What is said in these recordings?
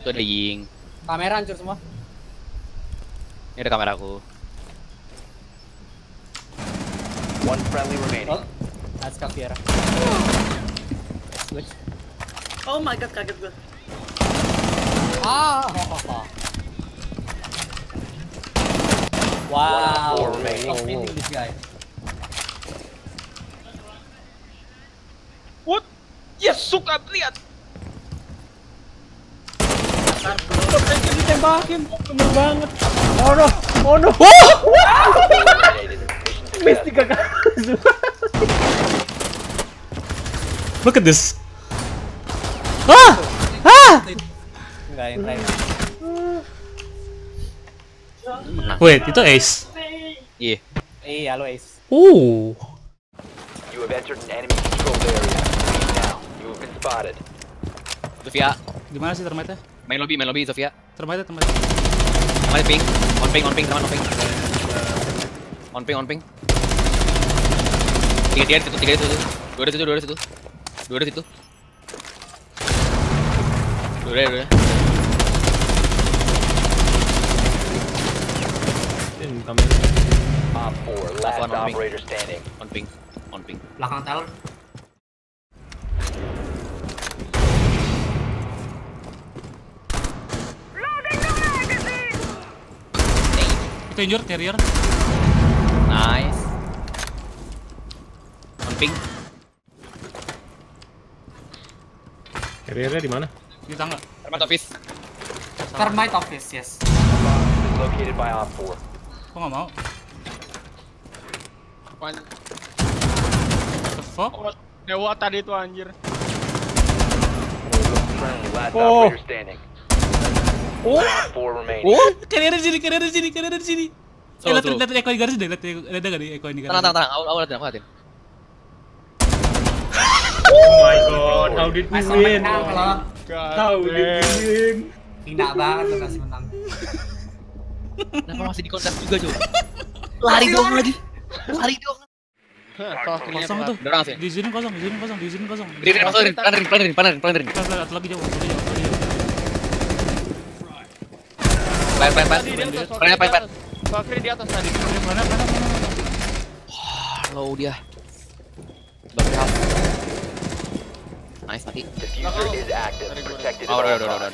Itu ada Ying. Kamera hancur semua. Ini ada kameraku. One friendly remaining. Oh, nice Viera. Switch. Oh my god, kaget gue. Ah, wow. Four remaining. Stop hitting this guy. What? Yes, suka lihat. Kok ditembakin? Kemur banget. Oh no. Oh no. Miss 3 kali. Look at this. Ah! Ah! Enggak yang lain. Wait, itu Ace. Iya. Iya, lo Ace. Oh. You have entered an enemy controlled area. Leave now. You have been spotted. Sofia, Gimana sih termite? main lobby Sofia. Termite. Termite ping. On ping, teman on ping. On ping. Tiga di situ. Dua di situ. Dua. Op 4, last One on ping. operator standing. On ping. Belakang tower. Itu injure carrier. Nice. On ping. Carrier-nya di mana? Di tangga. Termite office. Termite office, yes. Is located by Op 4. Kok nggak mau? What the fuck? Dewa tadi itu anjir. Friendly, last operator standing. Op 4 remaining. Carrier di sini. Lihat Eko di garis deh, lihat gak di Eko di garis. Tenang. Aku liatin. Oh my god, how did we Masih win? menang loh. How did we win? Hina banget lo masih menang. Kenapa masih di kontak juga, Cuk? Lari dong lagi. Kosong tuh. Dorang sih. Di sini kosong. Rin, panerin. Satu lagi jauh. Plan. Bakri di atas tadi. Mana? Low dia. Bakri half. Nice mati. Diffuser is active. Protected at Oh, all udah. times.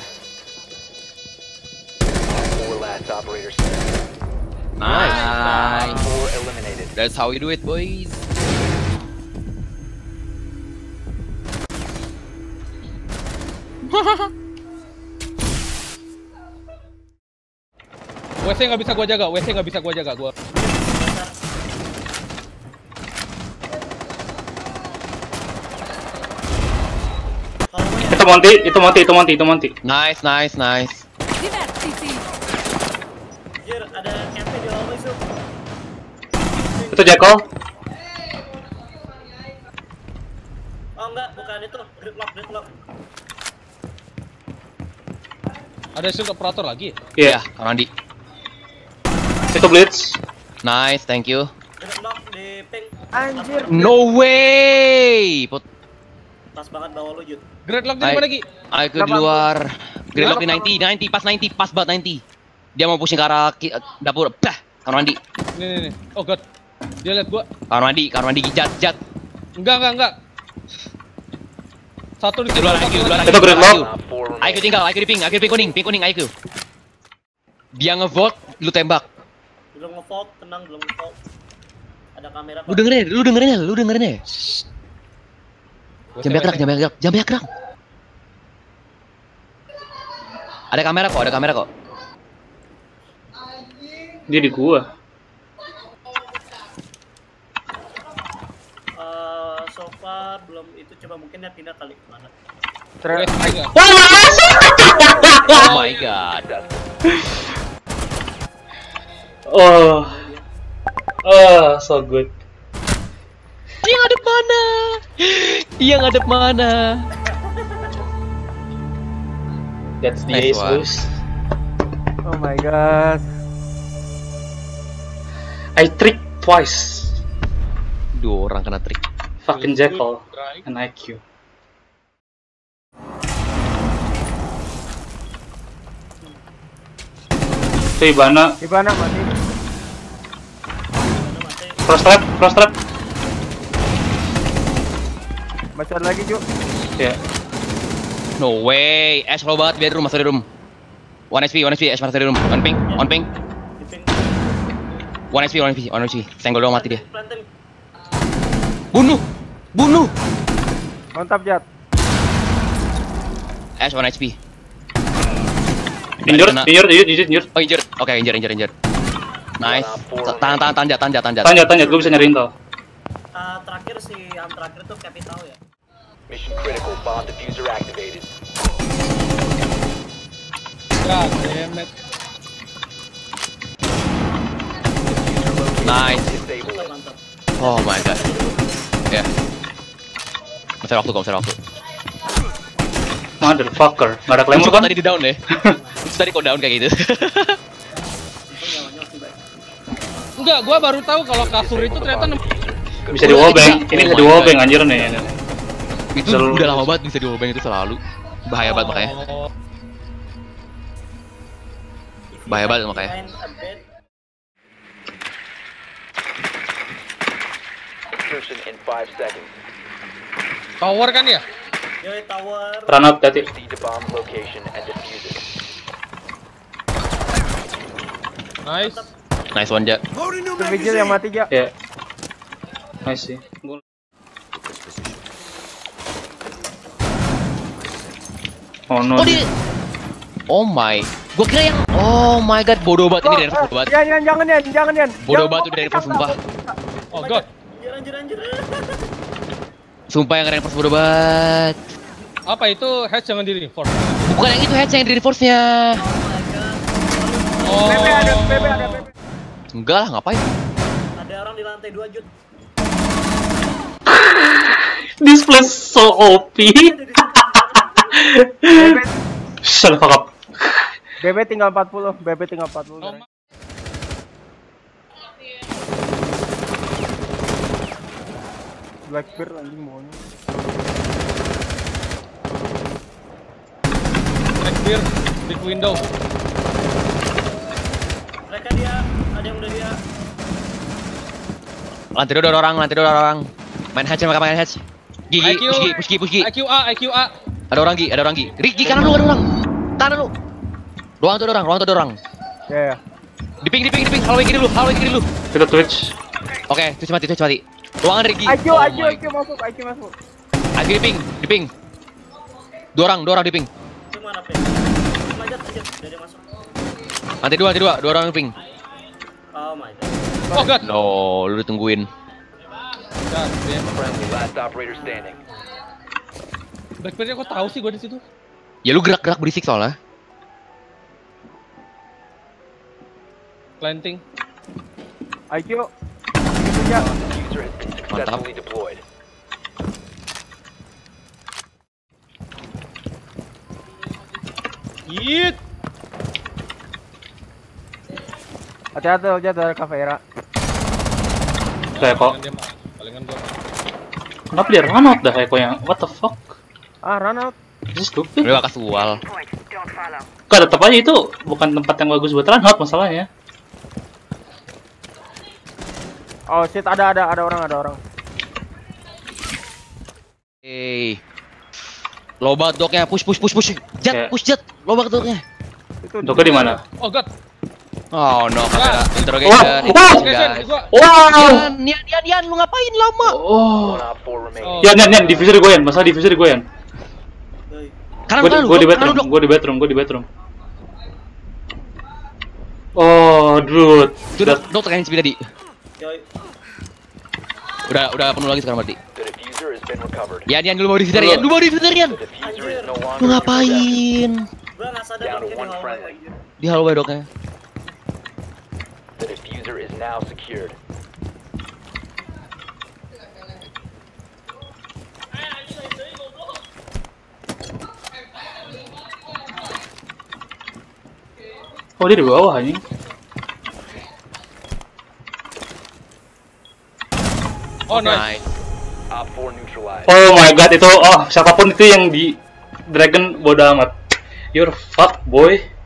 Op 4 last operator standing. Nice. 4 eliminated. That's how we do it, boys. WC nggak bisa gua jaga. Itu Monty. Nice. Divertiti. Jir, ada cafe di bawah itu. Itu Jeko. Oh enggak, bukan itu. Gridlock. Ada shield operator lagi. Iya, Randi. Itu Blitz. Nice, thank you. Gridlock di ping. No way. Pas banget bawah lu, Jud. Gridlock di mana lagi? Ayo ke luar. Gridlock di 90, pas banget 90. Dia mau pushing ke arah dapur. Bah, Randi. Nih. Oh god. Dia lihat gua. Randi jat. Enggak. Satu di Di luar IQ. Itu Gridlock. Op 4 IQ remaining. tinggal, IQ di ping kuning IQ. Dia ngevolt, lu tembak. Belum nge-vault, tenang, belum nge-vault. Ada kamera. Lu dengerin ya. Jangan banyak gerak. Ada kamera kok. Dia di gua. So far belum itu, coba mungkin dia pindah kali kemana. Oh my god. So good. Dia ngadep mana? That's the Nice ace one. boost. Oh my god. I tricked twice. Dua orang kena trik. Fucking Jekyll and IQ. Ibana. Ibana mati. Cross trap. Masih ada lagi, Ju. Ya. No way. Ash low banget, bedroom, masuk di room. 1 HP, Ash masuk di room. On ping. Dipin. 1 HP. Senggol doang mati dia. Planting. Bunuh. Mantap, Jat. Ash 1 HP. Injured. Oh, injured. Oke, injured. Nice. Tahan, Jat. Tanya, gue bisa nyari intel. Terakhir yang terakhir tuh capital ya. Mission critical. Bomb diffuser activated. God damn it. Nice. Disable it. Mantap. Oh my god. Ya. Masih waktu. Motherfucker. Nggak ada claymore kan? Tadi di down deh. Tadi kok down kayak gitu. Enggak, gua baru tahu kalau kasur itu ternyata Bisa di wallbang. Ini bisa di wallbang anjir nih. Itu udah lama banget bisa di wallbang itu selalu. Bahaya banget makanya. Behind a bed. Insertion in 5 seconds. tower kan ya? Yoi tower. Run out tadi. Proceed to bomb location and defuse it. Nice. Nice one, Jack. Itu vigil yang mati, Ja. Ya. Nice sih. Oh no. Oh my. Gua kira yang oh my god, bodoh banget ini dari bodoh banget. Jangan, Yan. Bodoh banget tuh dari sumpah. Oh god. Anjir. Sumpah yang reinforce bodoh banget. Apa itu hatch jangan di reinforce? Bukan yang itu hatch yang di reinforce-nya. Oh. PP ada. Enggak lah, ngapain? Ada orang di lantai 2, Jut. This place so OP. Shut the fuck up. BB tinggal 40. Blackbeard anjing maunya. Blackbeard, big window. Mereka ada yang udah dia. Lantai dua ada orang. Main hatch. Gigi, push. IQ A. Ada orang Gi. Gi kanan lu ada orang. Kanan lu. Ruang tuh ada orang. Ya. Di ping. Hallway kiri lu. Kita Twitch. Oke, Twitch mati. Ruangan Rigi. IQ masuk. IQ di ping. Dua orang di ping. Itu mana, Pe? Majat. Udah dia masuk. Lantai dua orang di ping. Oh my god. Oh god. No, lu ditungguin. God damn. Friendly, last operator standing. Blackbeard kok tahu sih gua di situ? Ya lu gerak berisik soalnya. Planting. IQ. Itu Ja. Diffuser has been successfully deployed. Yeet. Hati-hati aja dari Caveira. Kayak kok. Palingan gua. Kenapa dia run out dah Eko-nya? What the fuck? Run out. This is stupid. Udah kasual. Kok tetap aja itu bukan tempat yang bagus buat run out masalahnya. Oh shit, ada orang. Hey. Loba doknya push. Jat, Kayak- push Jat. Loba doknya. Itu Doknya di mana? Oh god. Oh no, kamera Wah, interrogation. wah. Guys. Wow. Yan, lu ngapain lama? Oh. 1 op 4 remaining. Oh. Yan, diffuser di goyan. Masalah diffuser di goyan. Yoi. Kanan Gue di bedroom. Oh, dude. Sudah, dok tekan speed tadi. Yoi. Udah penuh lagi sekarang berarti. The diffuser has been recovered. Yan, lu mau diffuser Yan. The diffuser is no longer Lu in your possession. ngapain? Gua enggak sadar Down to mungkin one di hallway, friendly. anjir. Di hallway doknya. The diffuser is now secured. Oh, dia di bawah anjing. Oh nice. Op 4 neutralized. Oh my god, itu siapapun itu yang di Dragon bodo amat. You're fucked, boy.